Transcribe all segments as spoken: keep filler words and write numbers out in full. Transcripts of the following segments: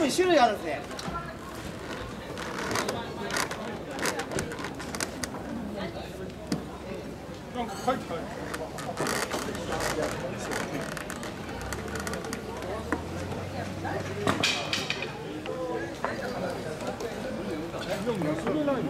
類種類あるんですね。 なんか書いてある。それないの？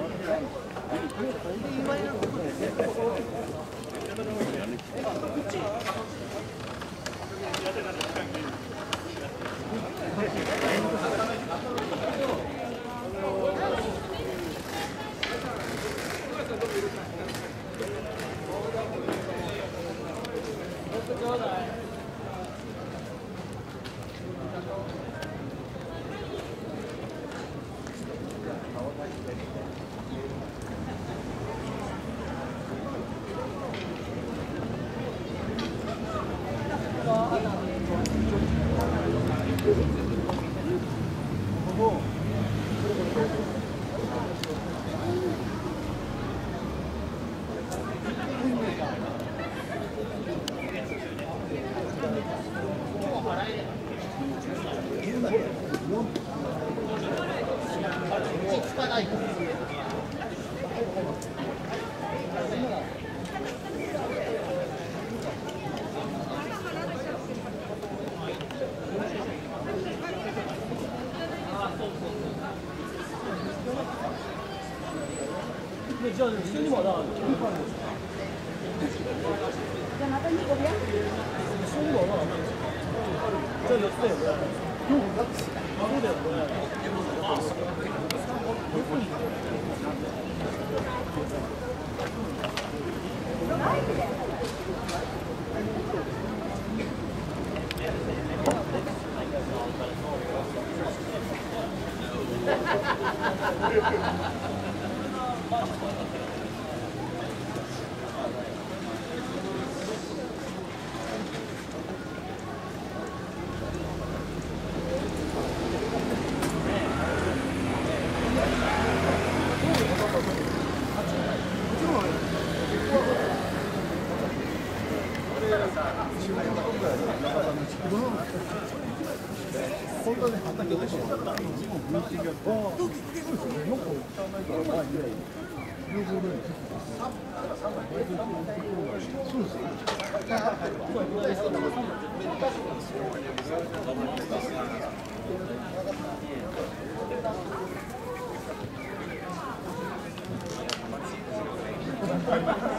じゃあ、普通にまだ、じゃあ、またにこ部屋普通にまだ、じゃあ、よってよ、これ。そうだよ、これ。本当に畑でしょ。そうです。